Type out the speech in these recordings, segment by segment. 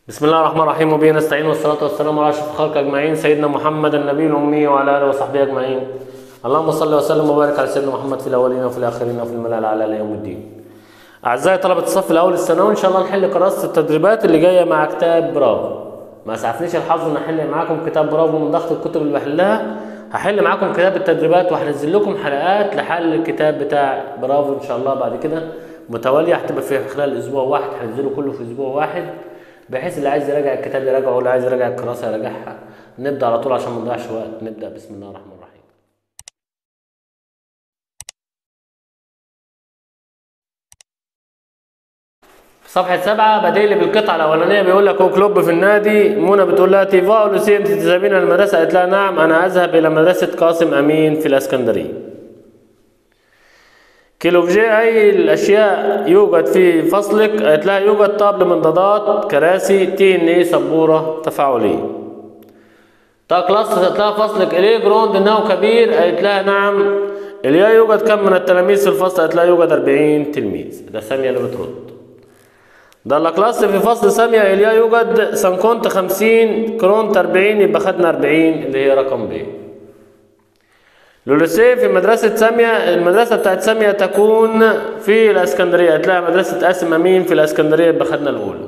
بسم الله الرحمن الرحيم، وبه نستعين، والصلاة والسلام على أشرف الخلق أجمعين، سيدنا محمد النبي الأمي وعلى آله وصحبه أجمعين. اللهم صل وسلم وبارك على سيدنا محمد في الأولين وفي الآخرين وفي الملأ الأعلى إلى يوم الدين. أعزائي طلبة الصف الأول الثانوي، إن شاء الله نحل كراسة التدريبات اللي جاية مع كتاب برافو. ما أسعفنيش الحظ إن أحل معاكم كتاب برافو من ضغط الكتب اللي بحلها. هحل معاكم كتاب التدريبات وهنزل لكم حلقات لحل الكتاب بتاع برافو إن شاء الله بعد كده متوالية، هتبقى في خلال أسبوع واحد، هنزله كله في أسبوع واحد، بحيث اللي عايز يراجع الكتاب يراجعه واللي عايز يراجع الكراسة يراجعها. نبدأ على طول عشان ما نضيعش وقت. نبدأ بسم الله الرحمن الرحيم. صفحة 7 بديل بالقطعة الأولانية، بيقول لك هو كلوب في النادي. منى بتقول لها تيفا ولوسي أنت تذهبين إلى المدرسة؟ قالت لها نعم أنا أذهب إلى مدرسة قاسم أمين في الإسكندرية. كيلوفجي أي الأشياء يوجد في فصلك؟ قالت لها يوجد طابل منضدات، كراسي، تي سبورة تفاعلية. كلاس قالت لها فصلك إليه جروند إنه كبير؟ قالت لها نعم. إليه يوجد كم من التلاميذ في الفصل؟ قالت لها يوجد 40 تلميذ. ده سامية اللي بترد. ده الكلاس في فصل سامية إليه يوجد سنكونت 50 كرونت 40، يبقى خدنا 40 اللي هي رقم ب. لولوسيه في مدرسة سامية، المدرسة بتاعت سامية تكون في الإسكندرية، هتلاقي مدرسة قاسم أمين في الإسكندرية، يبقى خدنا الأولى.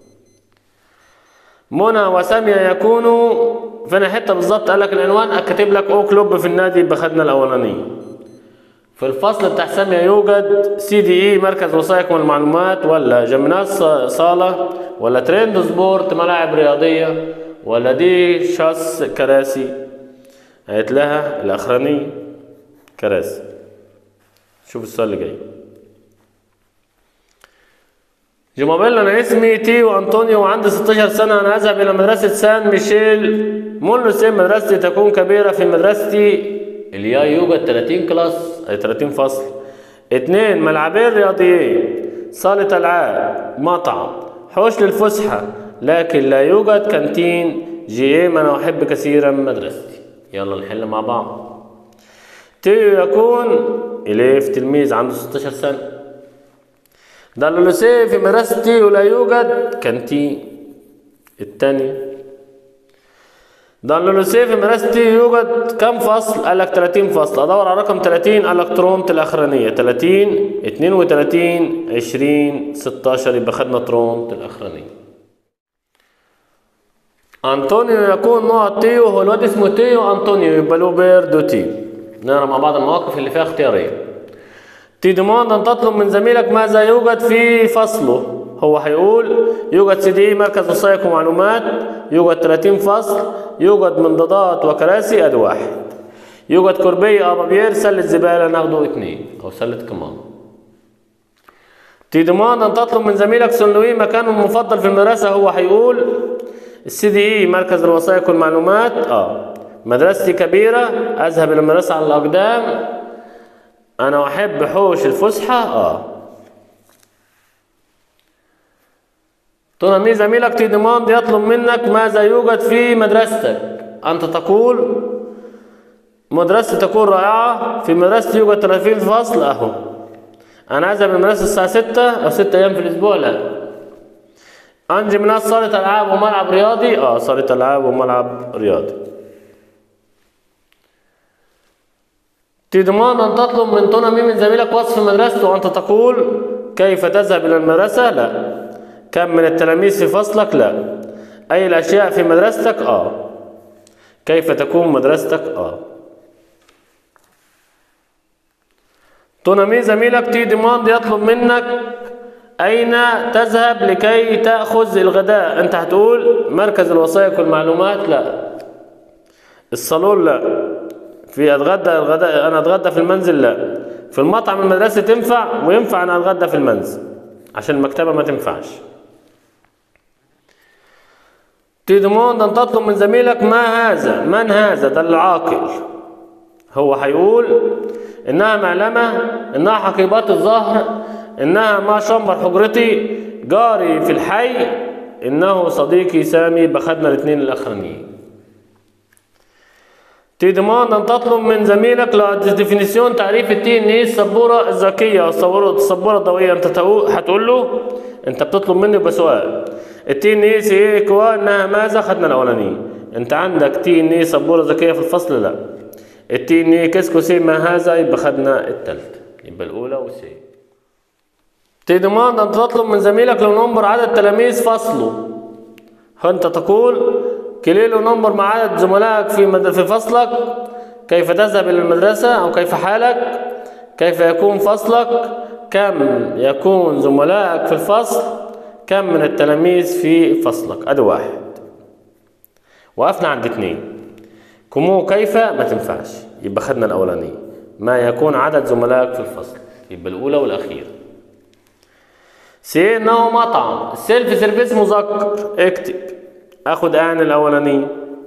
منى وسامية يكونوا فين حتة بالظبط؟ قال لك العنوان كاتب لك أو كلوب في النادي، يبقى خدنا الأولانية. في الفصل بتاع سامية يوجد سي دي إي مركز وثائق والمعلومات، ولا جيمناز صالة، ولا تريند سبورت ملاعب رياضية، ولا دي شاس كراسي؟ قالت لها الأخرانية كراسي. شوف السؤال اللي جاي. جمابيل أنا اسمي تيو أنطونيو وعندي 16 سنة، أنا أذهب إلى مدرسة سان ميشيل مونلوسيه. مدرستي تكون كبيرة. في مدرستي اليا يوجد 30 كلاس أي 30 فصل. 2 ملعبين رياضيين، صالة ألعاب، مطعم، حوش للفسحة، لكن لا يوجد كانتين. جيم أنا أحب كثيرا مدرستي. يلا نحل مع بعض. تيو يكون إليف تلميذ عنده 16 سنة. ده لولوسيه في مدرستي ولا يوجد كانتين. التاني ده لولوسيه في مدرستي يوجد كم فصل؟ قال لك 30 فصل. ادور على رقم 30. قال لك ترونت الاخرانيه 30 32 20 16، يبقى خدنا ترونت الاخرانيه. انطونيو يكون نوع تيو، هو الواد اسمه تيو انطونيو، يبقى له بيردو تيو. نقرا مع بعض المواقف اللي فيها اختياريه. تي ديموند ان تطلب من زميلك ماذا يوجد في فصله. هو هيقول يوجد سي دي مركز وثائق ومعلومات، يوجد 30 فصل، يوجد منضدات وكراسي، ادي 1. يوجد كوربي ابابير سلة زبالة، ناخده 2 او سلة كمان. تي ديموند ان تطلب من زميلك سون لوي مكانه المفضل في المدرسة. هو هيقول السي دي اي مركز الوثائق والمعلومات. مدرستي كبيرة، اذهب الى المدرسة على الاقدام، انا احب حوش الفسحة. تنمي زميلك تي ديماند يطلب منك ماذا يوجد في مدرستك. انت تقول مدرستي تكون رائعة، في مدرستي يوجد 30 فصل. انا اذهب المدرسة الساعة 6 او 6 ايام في الاسبوع. لا. انجي من صالة العاب وملعب رياضي. صالة العاب وملعب رياضي. تي ديماند ان تطلب من تنمي من زميلك وصف مدرسته، وانت تقول كيف تذهب الى المدرسة. لا. كم من التلاميذ في فصلك؟ لا. أي الأشياء في مدرستك؟ كيف تكون مدرستك؟ تنمي زميلك تي ديماند يطلب منك أين تذهب لكي تأخذ الغداء. أنت هتقول مركز الوثائق والمعلومات. لا. الصالون. لا. في أتغدى الغداء، أنا أتغدى في المنزل. لا. في المطعم المدرسي تنفع، وينفع أنا أتغدى في المنزل عشان المكتبة ما تنفعش. تي ديموند ان تطلب من زميلك ما هذا، من هذا؟ ده العاقل. هو هيقول انها معلمة، انها حقيبات الظهر، انها ما شمبر حجرتي، جاري في الحي، انه صديقي سامي. بخدنا 2 الاخرانيين. تي ديموند ان تطلب من زميلك لا ديفينيسيون تعريف التي ان ايه السبورة الذكية او السبورة الضوئية. انت هتقول له انت بتطلب مني بسؤال التي ان اي سي اي كوا انها ماذا؟ خدنا الاولانيه. انت عندك تي ان اي سبوره ذكيه في الفصل؟ لا. التي ان اي كيسكو سي ما هذا؟ يبقى خدنا الثالثه، يبقى الاولى وسي. تضمن ان تطلب من زميلك لو نمبر عدد تلاميذ فصله. فانت تقول كليلو نمبر مع عدد زملائك في فصلك، كيف تذهب الى المدرسه او كيف حالك، كيف يكون فصلك، كم يكون زملائك في الفصل، كم من التلاميذ في فصلك. ادي واحد. وقفنا عند اتنين. كمو كيف ما تنفعش، يبقى خدنا الاولانيه. ما يكون عدد زملائك في الفصل، يبقى الاولى والاخيره. سي انه مطعم. السيلف سيرفيس مذكر، اكتب. اخد ان الاولانيه.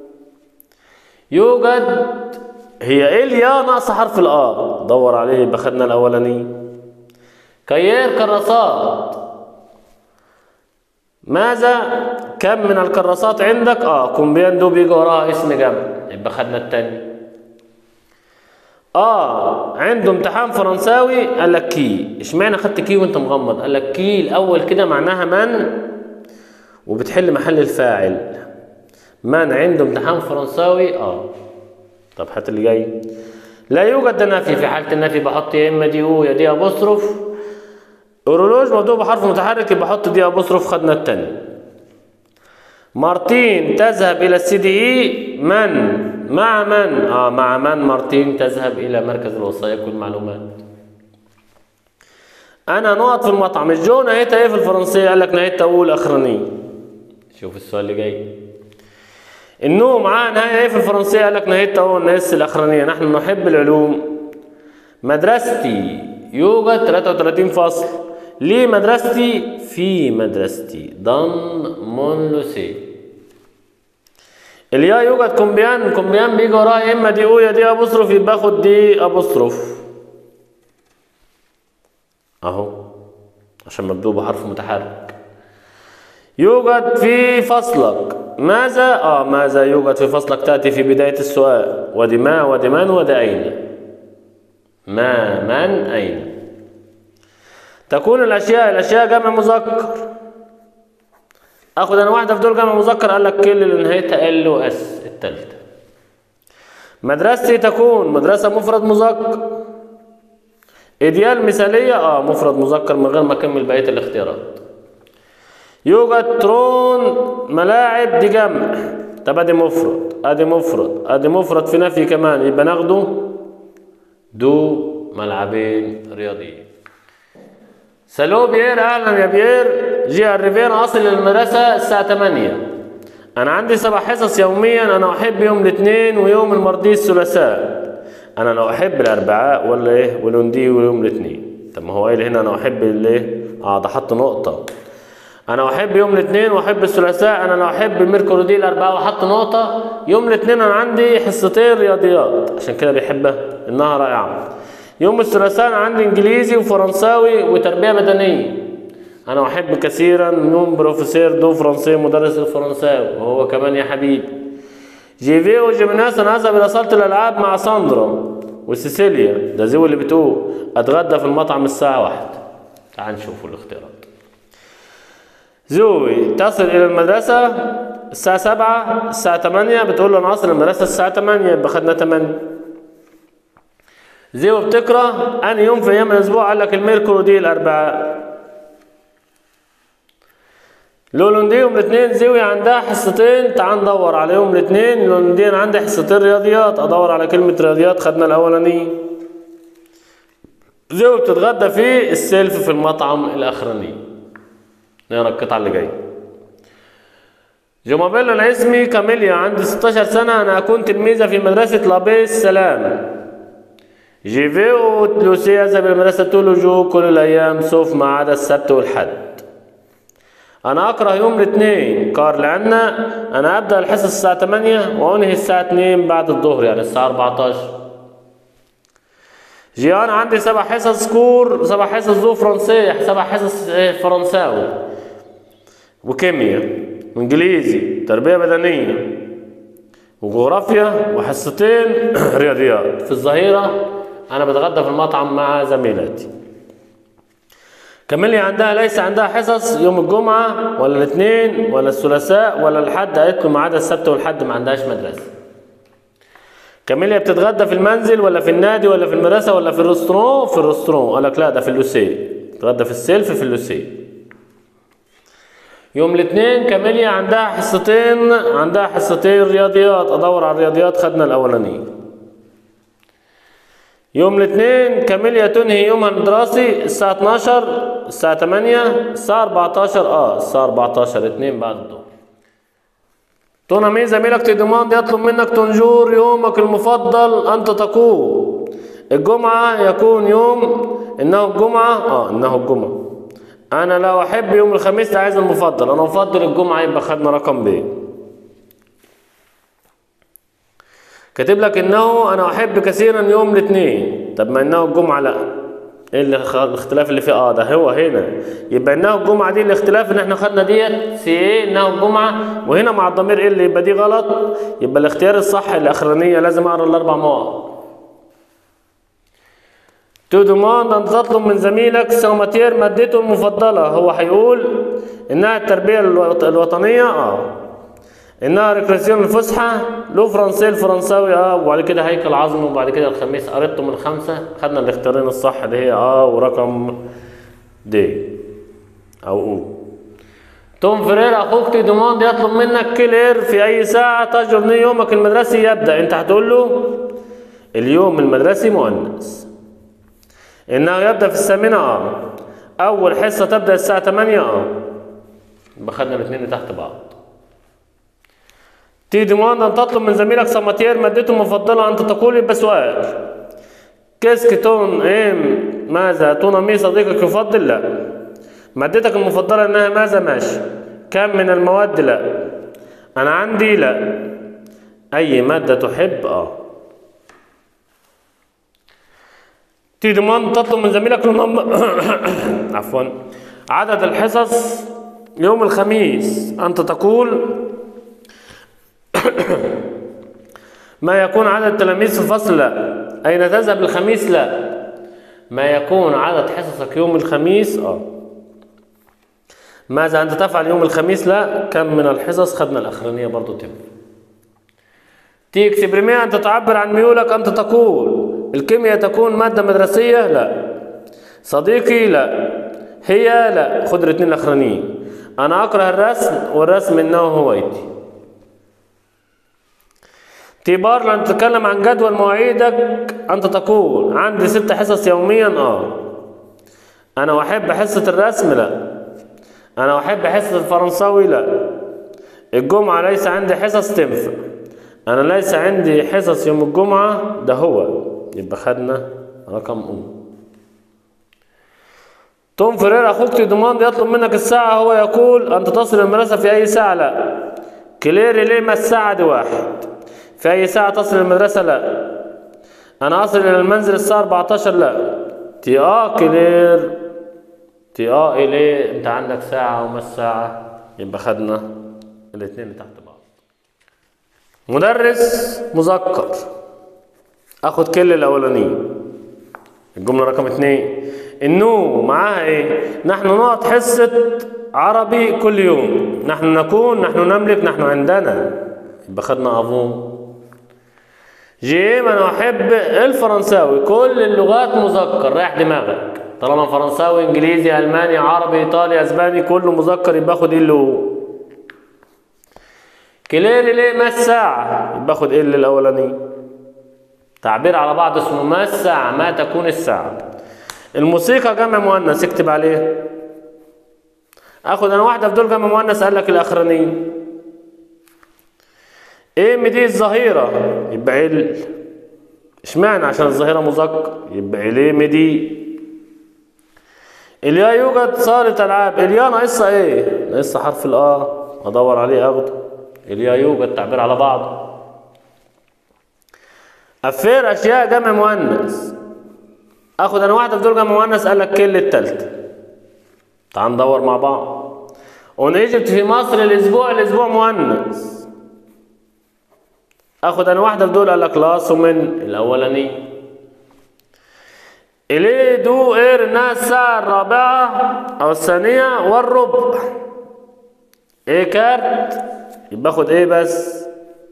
يوجد، هي ايه اليا ناقص حرف الآ، دور عليه، يبقى خدنا الاولانيه. كيير كراسات. ماذا؟ كم من الكراسات عندك؟ كومبيان دو بيجي وراها اسم جمع، يبقى خدنا التاني. عنده امتحان فرنساوي، قال لك كي. اشمعنى خدت كي وانت مغمض؟ قال لك كي الاول كده معناها من، وبتحل محل الفاعل. من عنده امتحان فرنساوي. طب هات اللي جاي. لا يوجد ده نفي. في حالة النفي بحط يا اما دي او يا دي ابوستروف. اورولوج مبدوء بحرف متحرك، يبقى بحط دي ابوستروف. خدنا التاني. مارتين تذهب الى السي دي اي. من مع من؟ مع من مارتين تذهب الى مركز الوثائق والمعلومات. انا نقط في المطعم. الجو نهايتها ايه في الفرنسيه؟ قال لك نهايتها اول اخرانيه. شوف السؤال اللي جاي. النوم معاه نهايه ايه في الفرنسيه؟ قال لك نهايتها اول نهايه الاخرانيه. نحن نحب العلوم. مدرستي يوجد 33 فصل. ليه مدرستي؟ في مدرستي. دان مون لو سي. اليا يوجد كومبيان. كومبيان بيجي وراها يا اما دي او يا دي ابوستروف، يبقى باخد دي ابوستروف اهو عشان مبدوء بحرف متحرك. يوجد في فصلك. ماذا؟ ماذا يوجد في فصلك تأتي في بداية السؤال. ودي ما ودي من ودي أين. ما من أين. تكون الأشياء جمع مذكر. اخد انا واحده في دول جمع مذكر. قال لك كل اللي نهايتها ال و اس. الثالثه. مدرستي تكون مدرسه مفرد مذكر. ايديال مثاليه مفرد مذكر من غير ما اكمل بقيه الاختيارات. يوجد ترون ملاعب، دي جمع. طب ادي مفرد ادي مفرد في نفي كمان، يبقى ناخده دو ملعبين رياضيين. سالو بيير. اهلا يا بيير. جي الريفير. اصل المدرسه الساعه 8. انا عندي 7 حصص يوميا. انا احب يوم الاثنين ويوم المرضي الثلاثاء. انا لو احب الاربعاء ولا ايه ولوندي ويوم الاثنين. طب ما هو قايل هنا انا احب الايه. ده حط نقطه. انا احب يوم الاثنين واحب الثلاثاء. انا لو احب الميركورودي الاربعاء وحط نقطه. يوم الاثنين انا عندي حصتين رياضيات عشان كده بيحبها، انها رائعه. يوم الثلاثاء انا عندي انجليزي وفرنساوي وتربيه بدنيه. انا احب كثيرا نوم بروفيسور دو فرنسي مدرس الفرنساوي وهو كمان يا حبيبي. جيفي وجيمناس. انا اذهب الى صاله الالعاب مع ساندرا وسيسيليا. ده زو اللي بتقول اتغدى في المطعم الساعه 1. تعال نشوفوا الاختيارات. زوي تصل الى المدرسه الساعه 7. الساعه 8 بتقول له انا اصل المدرسه الساعه 8، يبقى خدنا 8. زيو بتكره انهي يوم في ايام الاسبوع؟ قال لك الميركورودي الاربعاء. لولوندي يوم الاثنين. زيوي عندها حصتين. تعال ندور على يوم الاثنين. لولوندي انا عندي حصتين رياضيات. ادور على كلمه رياضيات. خدنا الاولانيه. زيوي بتتغدى في السيلف في المطعم الاخراني. نقرا القطعه اللي جايه. جومابيل. انا اسمي كاميليا. عندي 16 سنه. انا اكون تلميذه في مدرسه لابيس سلام. جيفي ولوسي أذهب إلى مدرسة تولوجو كل الأيام سوف ما عدا السبت والحد. أنا أكره يوم الاثنين كار لأن أنا أبدأ الحصة الساعة 8 وأنهي الساعة 2 بعد الظهر، يعني الساعة 14. جيان عندي 7 حصص كور، 7 حصص ذو فرنسية، 7 حصص فرنساوي وكيمياء وإنجليزي تربية بدنية وجغرافيا وحصتين رياضيات. في الظهيرة أنا بتغدى في المطعم مع زميلاتي. كاميليا عندها ليس عندها حصص يوم الجمعة ولا الاثنين ولا الثلاثاء ولا الحد، قالت له ما عدا السبت والحد ما عندهاش مدرسة. كاميليا بتتغدى في المنزل ولا في النادي ولا في المدرسة ولا في الريستوران؟ في الريستوران. قالك لا ده في اللوسيه، بتتغدى في السيلف في اللوسيه. يوم الاثنين كاميليا عندها حصتين رياضيات، ادور على الرياضيات، خدنا الاولانيه. يوم الاثنين كاميليا تنهي يومها الدراسي الساعة 12 الساعة 8 الساعة 14 الساعة 14 2 بعد الظهر. تونامي زميلك تيديماند يطلب منك تنجور يومك المفضل أنت تقول الجمعة يكون يوم إنه الجمعة. أنا لا أحب يوم الخميس، ده عايز المفضل، أنا أفضل الجمعة، يبقى خدنا رقم ب. كاتب لك إنه أنا أحب كثيرا يوم الاثنين، طب ما إنه الجمعة لا، إيه الاختلاف اللي فيه؟ ده هو هنا، يبقى إنه الجمعة دي الاختلاف إن إحنا خدنا ديت في إيه؟ إنه الجمعة، وهنا مع الضمير إيه اللي يبقى دي غلط، يبقى الاختيار الصح الأخرانية، لازم أقرأ الأربع مواقع. تو دوماند أن تطلب من زميلك سوماتير مادته المفضلة، هو هيقول إنها التربية الوطنية، إنها ريكريسيون الفسحة، لو فرنسي الفرنساوي، وبعد كده هيكل عظمي، وبعد كده الخميس قريته من 5. خدنا الاختيارين الصح اللي هي ورقم دي أو أو. توم فرير أخوك تي دوماند يطلب منك كلير في أي ساعة تجرني يومك المدرسي يبدأ، أنت هتقول له اليوم المدرسي مؤنث، إنه يبدأ في 8 أول حصة تبدأ الساعة 8 يبقى خدنا الاثنين اللي تحت بعض. تي دوماند أن تطلب من زميلك سماتير مادته المفضلة، أنت تقول يبقى سؤال. كيسك تون ماذا تونامي صديقك يفضل؟ لا. مادتك المفضلة إنها ماذا؟ ماشي. كم من المواد؟ لا. أنا عندي؟ لا. أي مادة تحب؟ تي دوماند تطلب من زميلك عفوا عدد الحصص يوم الخميس، أنت تقول ما يكون عدد التلاميذ في الفصل؟ لا. أين تذهب الخميس؟ لا. ما يكون عدد حصصك يوم الخميس؟ ماذا أنت تفعل يوم الخميس؟ لا. كم من الحصص؟ خدنا الأخرانية برضو تبقى. تي اكسبريمي أنت تعبر عن ميولك، أنت تقول الكيمياء تكون مادة مدرسية؟ لا. صديقي؟ لا. هي؟ لا. خد الاثنين الأخرانيين. أنا أكره الرسم والرسم إنه هوايتي. تيبار لن تتكلم عن جدول مواعيدك، أنت تقول عندي 6 حصص يوميا. أنا أحب حصة الرسم؟ لا. أنا أحب حصة الفرنساوي؟ لا. الجمعة ليس عندي حصص؟ تنفع. أنا ليس عندي حصص يوم الجمعة، ده هو، يبقى خدنا رقم توم فرير أخوك تي دوماند يطلب منك الساعة، هو يقول أنت تصل المدرسة في أي ساعة؟ لا. كليري ليه ما الساعة دي 1. في أي ساعة تصل المدرسة؟ لا. أنا أصل إلى المنزل الساعة 14؟ لا. تي كلير تي إليه، أنت عندك ساعة وما الساعة، يبقى خدنا الاثنين اللي تحت بعض. مدرس مذكر، أخد كل الأولانية. الجملة رقم 2 إنه معاها إيه؟ نحن نقعد حصة عربي كل يوم، نحن نكون، نحن نملك، نحن عندنا، يبقى خدنا أفون. جيم أنا أحب الفرنساوي، كل اللغات مذكر، رايح دماغك، طالما فرنساوي إنجليزي ألماني عربي إيطالي أسباني كله مذكر، يبقى خد اللي هو. كليري ليه ما الساعة؟ يبقى خد اللي الأولاني. تعبير على بعض اسمه ما الساعة، ما تكون الساعة. الموسيقى جمع مؤنث، اكتب عليه. اخد انا واحدة في دول جمع مؤنث، قال لك الأخرانية. دي الظهيرة، يبقى اشمعنى؟ عشان الظهيرة مذكر، يبقى مدي. اليا يوجد صالة ألعاب، اليا ناقصها ايه؟ ناقصها حرف ادور عليه اخده. اليا يوجد تعبير على بعض. أفير أشياء جمع مؤنث، اخد انا واحدة في دول جمع مؤنث، قال لك كل التالتة. تعال ندور مع بعض. اون ايجيبت في مصر الاسبوع مؤنث، اخد انا واحدة في دول، قال لك لاس ومن الأولاني. إليه دو إير إنها الساعة الرابعة أو الثانية والربع. إيه كارت يبقى باخد إيه بس.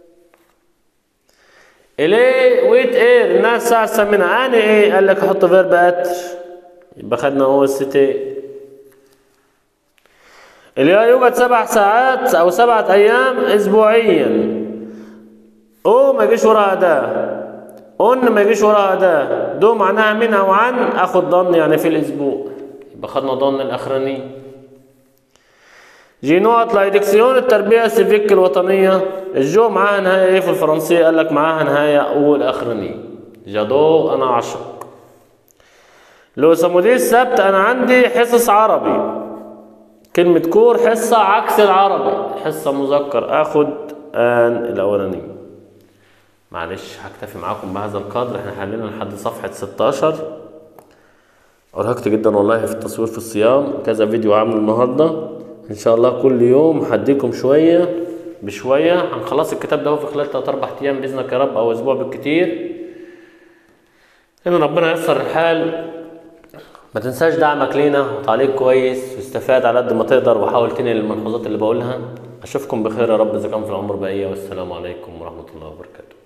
إليه ويت إير إنها الساعة الثامنة. يعني إيه؟ قال لك أحط فيرب أتر يبقى خدنا هو الستين. اللي يوجد 7 ساعات أو 7 أيام أسبوعيا. أو ما يجيش وراها ده، ما يجيش وراها ده، دو معناها من أو عن، آخد ضن يعني في الأسبوع يبقى خدنا ضن الأخراني. جي نقط لايدكسيون التربية السيفيك الوطنية. الجو معاها نهاية إيه في الفرنسية؟ قال لك معاها نهاية أول أخراني. جادو أنا عشق. لو سمودي السبت أنا عندي حصص عربي. كلمة كور حصة عكس العربي، حصة مذكر، آخد آن الأولاني. معلش هكتفي معاكم بهذا القدر. احنا حلينا لحد صفحة 16. أرهقت جدا والله في التصوير في الصيام، كذا فيديو عامله النهاردة. إن شاء الله كل يوم هديكم شوية بشوية. هنخلص الكتاب ده في خلال 3-4 أيام بإذنك يا رب، أو أسبوع بالكتير، إن ربنا ييسر الحال. ما تنساش دعمك لينا وتعليق كويس، واستفاد على قد ما تقدر، وحاول تنقل الملحوظات اللي بقولها. أشوفكم بخير يا رب إذا كان في العمر بقية، والسلام عليكم ورحمة الله وبركاته.